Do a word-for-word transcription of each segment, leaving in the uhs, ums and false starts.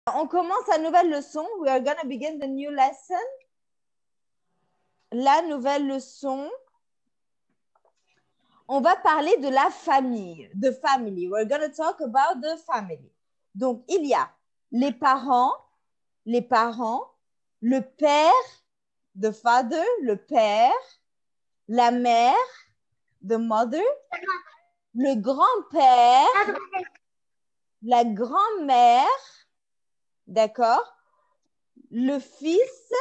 On commence la nouvelle leçon. We are going to begin the new lesson. La nouvelle leçon. On va parler de la famille, the family. We're going to talk about the family. Donc, il y a les parents, les parents, le père, the father, le père, la mère, the mother, le grand-père, la grand-mère, d'accord, le fils,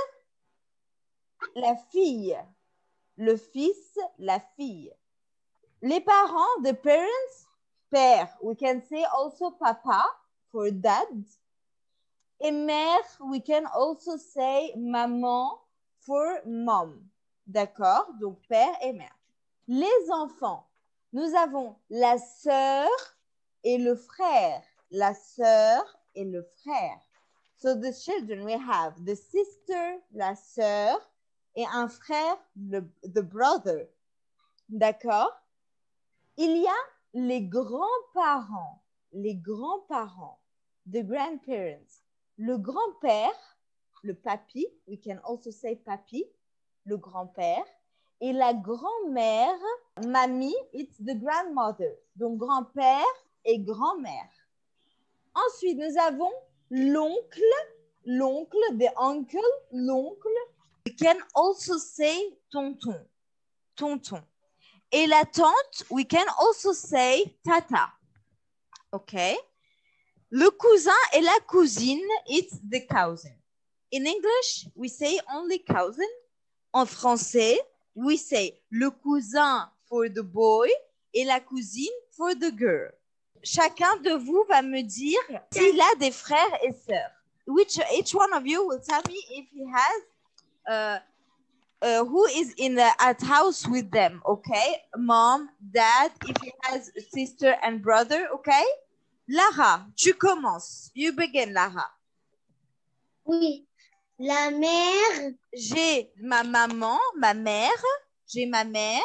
la fille, le fils, la fille. Les parents, the parents, père. We can say also papa for dad. Et mère, we can also say maman for mom. D'accord? Donc, père et mère. Les enfants, nous avons la sœur et le frère. La sœur et le frère. So the children, we have the sister, la sœur, et un frère, le, the brother. D'accord? Il y a les grands-parents, les grands-parents, the grandparents. Le grand-père, le papi, we can also say papi, le grand-père, et la grand-mère, mamie, it's the grandmother. Donc grand-père et grand-mère. Ensuite, nous avons l'oncle, l'oncle, the uncle, l'oncle. We can also say tonton, tonton. Et la tante, we can also say tata. OK? Le cousin et la cousine, it's the cousin. In English, we say only cousin. En français, we say le cousin for the boy et la cousine for the girl. Chacun de vous va me dire s'il a des frères et sœurs. Which each one of you will tell me if he has uh, uh, who is in the at house with them, okay? Mom, dad, if he has a sister and brother, okay? Lara, tu commences. You begin, Lara. Oui. La mère. J'ai ma maman, ma mère. J'ai ma mère.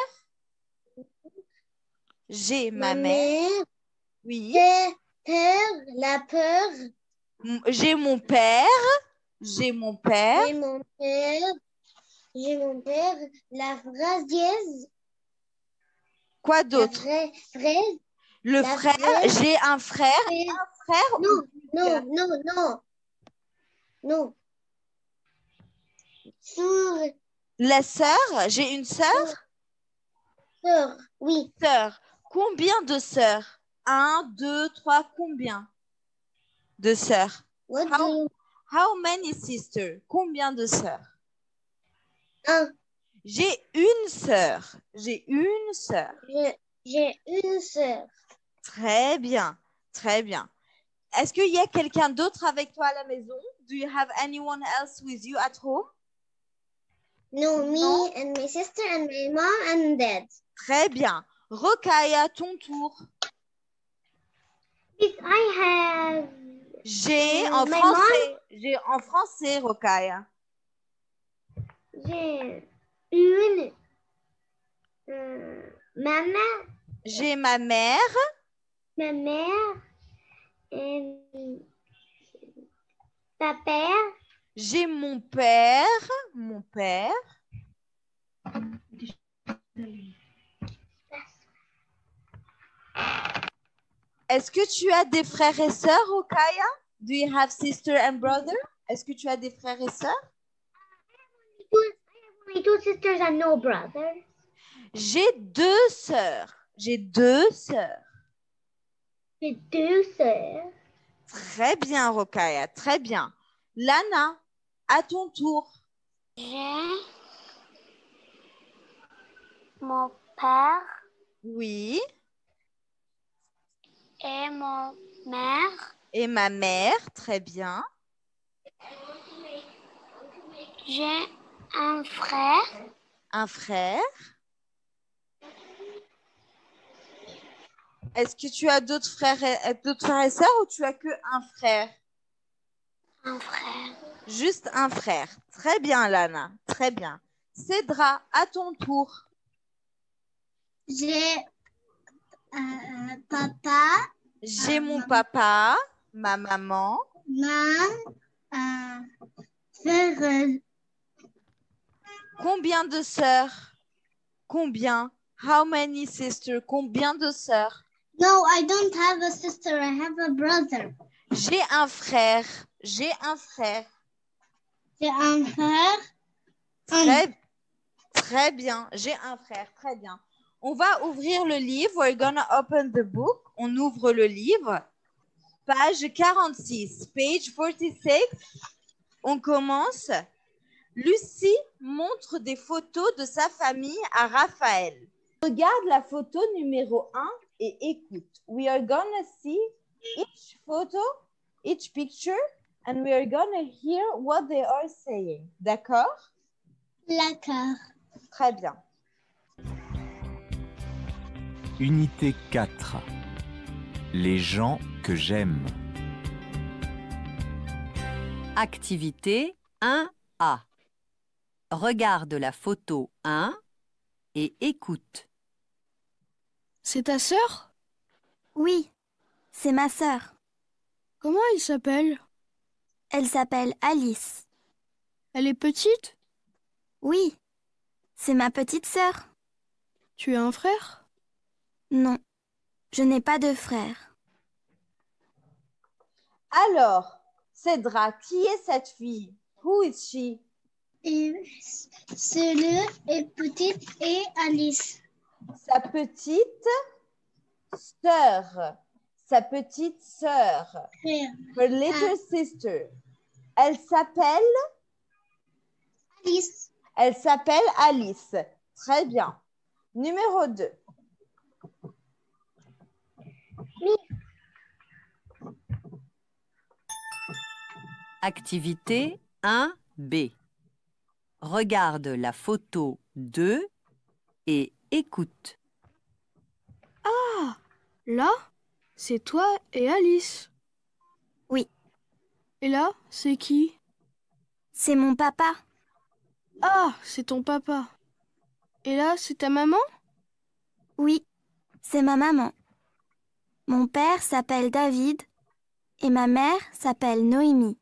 J'ai ma, Ma mère. mère. Oui. Père, père, la peur. J'ai mon père. J'ai mon père. J'ai mon père. J'ai mon père. La phrase dièse. Quoi d'autre? La fraise. Le la frère. fraise. J'ai un frère. Et... Un frère. Non, non, non, non. Non. Sur. La sœur. J'ai une sœur. Sœur, oui. Sœur. Combien de sœurs? Un, deux, trois. Combien de sœurs? What How, do you... how many sisters? Combien de sœurs? Un. J'ai une sœur. J'ai une sœur. J'ai une sœur. Très bien. Très bien. Est-ce qu'il y a quelqu'un d'autre avec toi à la maison? Do you have anyone else with you at home? No, me Non? and my sister and my mom and dad. Très bien. Rokhaya, ton tour. If I have... J'ai Euh, en my français. J'ai en français, Rokhaya. J'ai une euh, maman, J'ai ma mère. ma mère et ta père. J'ai mon père. Mon père. Est-ce que tu as des frères et sœurs, Rokhaya? Do you have sister and brother? Est-ce que tu as des frères et sœurs? My two sisters and no brothers. J'ai deux sœurs. J'ai deux sœurs. J'ai deux sœurs. Très bien, Rokhaya. Très bien. Lana, à ton tour. J'ai mon père Oui. et mon mère. Et ma mère. Très bien. J'ai un frère. Un frère. Est-ce que tu as d'autres frères et, d'autres frères et sœurs ou tu as que un frère? Un frère. Juste un frère. Très bien, Lana. Très bien. Cédra, à ton tour. J'ai euh, papa. J'ai euh, mon maman. papa, ma maman. Ma euh, sœur. euh, Combien de sœurs? Combien? How many sisters? Combien de sœurs? No, I don't have a sister. I have a brother. J'ai un frère. J'ai un frère. J'ai un frère. Très, très bien. J'ai un frère. Très bien. On va ouvrir le livre. We're gonna open the book. On ouvre le livre. Page quarante-six. Page forty-six. On commence. Lucie montre des photos de sa famille à Raphaël. Regarde la photo numéro un et écoute. We are gonna see each photo, each picture, and we are gonna hear what they are saying. D'accord? D'accord. Très bien. Unité quatre. Les gens que j'aime. Activité un A. Regarde la photo un et écoute. C'est ta sœur? Oui, c'est ma sœur. Comment elle s'appelle? Elle s'appelle Alice. Elle est petite? Oui, c'est ma petite sœur. Tu as un frère? Non, je n'ai pas de frère. Alors, Cédra, qui est cette fille? Who is she? Et Célure est petite et Alice. Sa petite sœur. Sa petite sœur. Frère. Her little sister. Elle s'appelle? Alice. Elle s'appelle Alice. Très bien. Numéro deux. Activité un B. Regarde la photo deux et écoute. Ah, là, c'est toi et Alice. Oui. Et là, c'est qui? C'est mon papa. Ah, c'est ton papa. Et là, c'est ta maman? Oui, c'est ma maman. Mon père s'appelle David et ma mère s'appelle Noémie.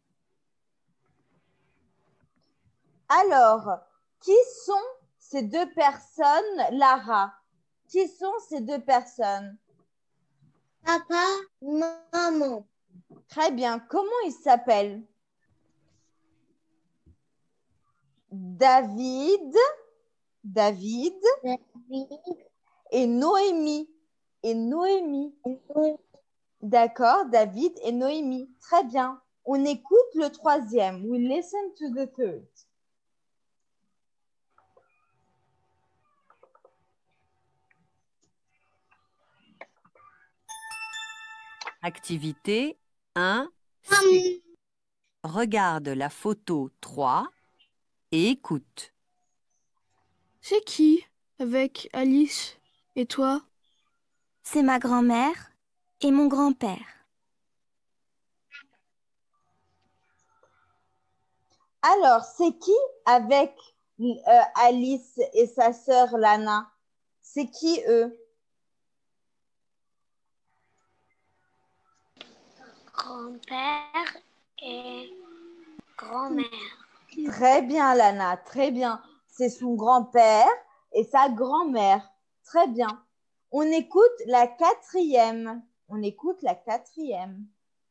Alors, qui sont ces deux personnes, Lara? Qui sont ces deux personnes? Papa, maman. Très bien. Comment ils s'appellent? David, David David. et Noémie. Et Noémie. D'accord, David et Noémie. Très bien. On écoute le troisième. We listen to the third. Activité un C. Hum. Regarde la photo trois et écoute. C'est qui avec Alice et toi? C'est ma grand-mère et mon grand-père. Alors, c'est qui avec euh, Alice et sa sœur Lana? C'est qui eux? Grand-père et grand-mère. Très bien, Lana, très bien. C'est son grand-père et sa grand-mère. Très bien. On écoute la quatrième. On écoute la quatrième.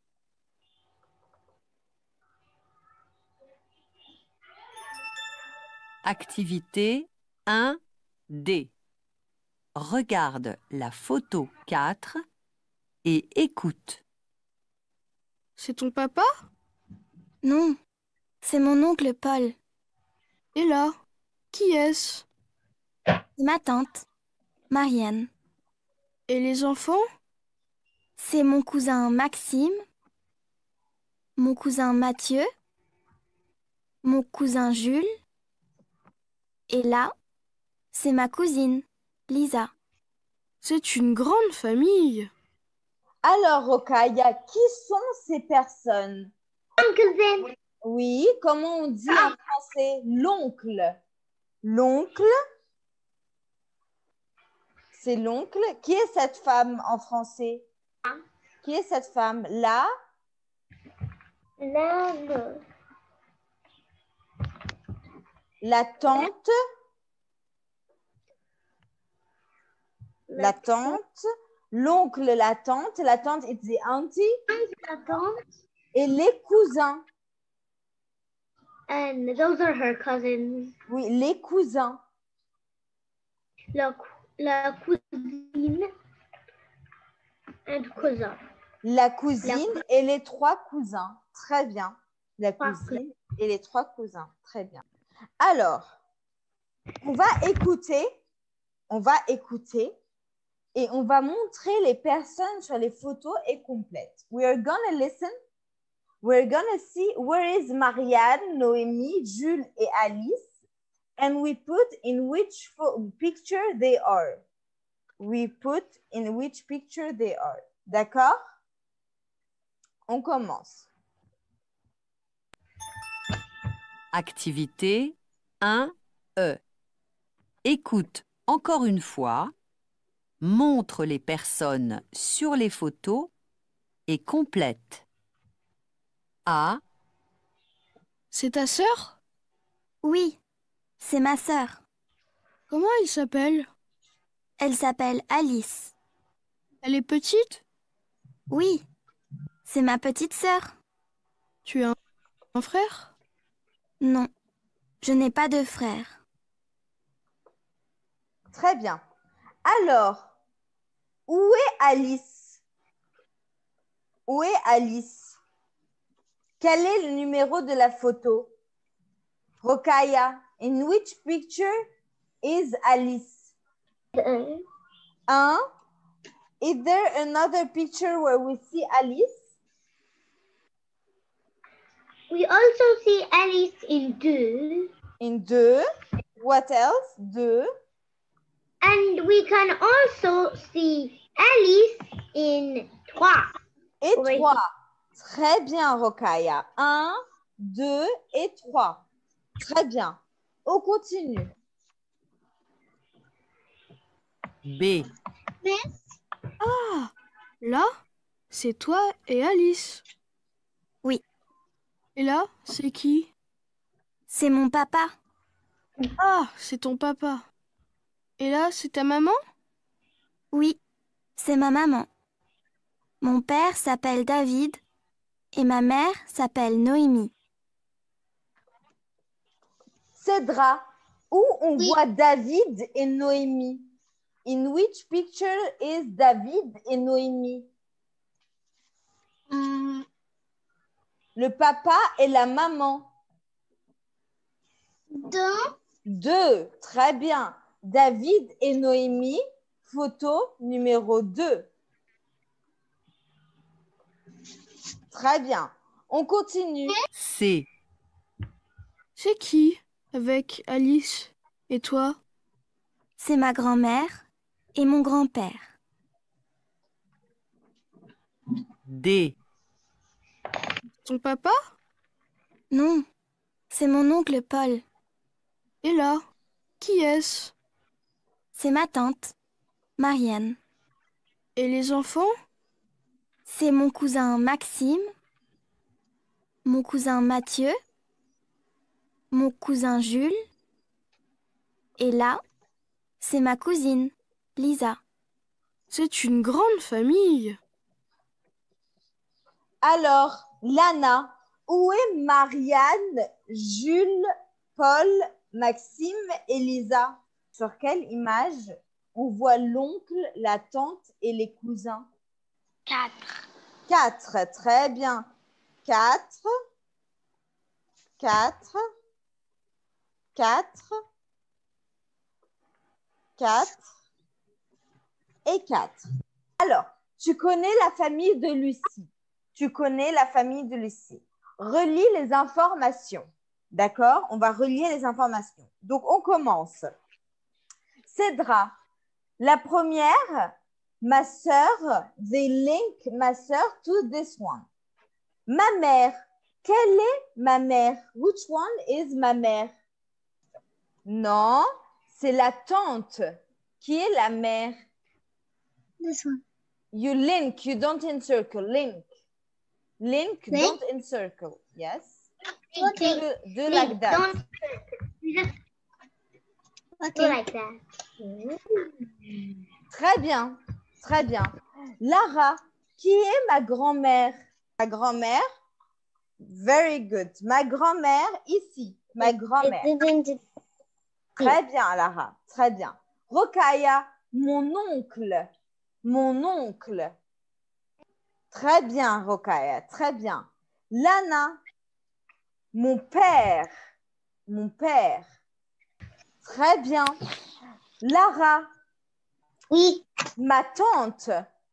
Activité un D. Regarde la photo quatre et écoute. C'est ton papa? Non, c'est mon oncle Paul. Et là, qui est-ce? C'est ma tante, Marianne. Et les enfants? C'est mon cousin Maxime, mon cousin Mathieu, mon cousin Jules. Et là, c'est ma cousine, Lisa. C'est une grande famille. Alors, Rokaya, qui sont ces personnes? Oncle. Oui, comment on dit en français? L'oncle. L'oncle. C'est l'oncle. Qui est cette femme en français? Qui est cette femme? La? La no. La tante. La tante. L'oncle, la tante. La tante, it's the auntie. La tante. Et les cousins. And those are her cousins. Oui, les cousins. La, la cousine and cousin. La cousine La... et les trois cousins. Très bien. La Trois cousine et les trois cousins. Très bien. Alors, on va écouter. On va écouter. Et on va montrer les personnes sur les photos et complètes. We are gonna listen. We're gonna see where is Marianne, Noémie, Jules et Alice. And we put in which picture they are. We put in which picture they are. D'accord? On commence. Activité un E. Écoute encore une fois, montre les personnes sur les photos et complète. A. C'est ta sœur? Oui, c'est ma sœur. Comment elle s'appelle? Elle s'appelle Alice. Elle est petite? Oui, c'est ma petite sœur. Tu as un, un frère? Non, je n'ai pas de frère. Très bien. Alors, où est Alice? Où est Alice? Quel est le numéro de la photo? Rokaya, in which picture is Alice? Uh, Un. Is there another picture where we see Alice? we also see Alice in two. In deux. What else? Deux. And we can also see Alice in trois. Et Oui. trois. Très bien, Rokaya. Un, deux et trois. Très bien. On continue. B. Ah, là, c'est toi et Alice. Oui. Et là, c'est qui? C'est mon papa. Ah, c'est ton papa. Et là, c'est ta maman? Oui, c'est ma maman. Mon père s'appelle David et ma mère s'appelle Noémie. Cédra, où on Oui. voit David et Noémie? In which picture is David et Noémie? Um, Le papa et la maman. deux. Deux. Très bien. David et Noémie, photo numéro deux. Très bien. On continue. C. C'est qui avec Alice et toi? C'est ma grand-mère et mon grand-père. D. Ton papa? Non, c'est mon oncle Paul. Et là, qui est-ce? C'est ma tante, Marianne. Et les enfants? C'est mon cousin Maxime, mon cousin Mathieu, mon cousin Jules. Et là, c'est ma cousine, Lisa. C'est une grande famille. Alors, Lana, où est Marianne, Jules, Paul, Maxime et Lisa? Sur quelle image on voit l'oncle, la tante et les cousins? Quatre. Quatre, très bien. Quatre, quatre, quatre, quatre et quatre. Alors, tu connais la famille de Lucie. Tu connais la famille de Lucie. Relis les informations. D'accord? On va relier les informations. Donc, on commence. Cédra, la première, ma sœur, they link ma sœur to this one. Ma mère, quelle est ma mère? Which one is ma mère? Non, c'est la tante. Qui est la mère? This one. You link, you don't encircle, link. Link, Link. don't encircle. Yes. Okay. Do, do like that. Okay. Like that. Très bien. Très bien. Lara, qui est ma grand-mère? Ma grand-mère? Very good. Ma grand-mère ici. Ma grand-mère. Très bien, Lara. Très bien. Rokaya, mon oncle. Mon oncle. Très bien, Rokaya. Très bien. Lana, mon père. Mon père. Très bien. Lara, Oui. ma tante.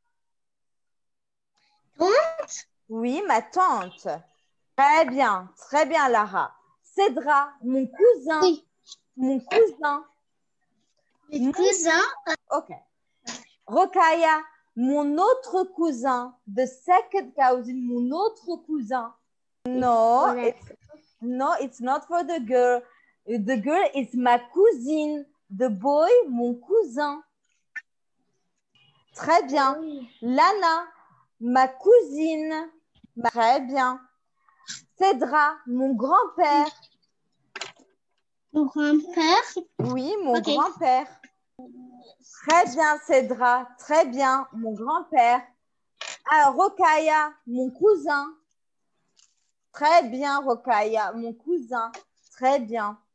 Tante? Oui, ma tante. Très bien. Très bien, Lara. Cédra, mon cousin. Oui. Mon cousin. Mes cousins? OK. Rokaya, mon autre cousin. The second cousin, mon autre cousin. No, Voilà. it's, no, it's not for the girl. The girl is ma cousine. The boy, mon cousin. Très bien. Lana, ma cousine. Très bien. Cédra, mon grand-père. Mon grand-père? Oui, mon Ok. grand-père. Très bien, Cédra. Très bien, mon grand-père. Ah, Rokaya, mon cousin. Très bien, Rokaya, mon cousin. Très bien.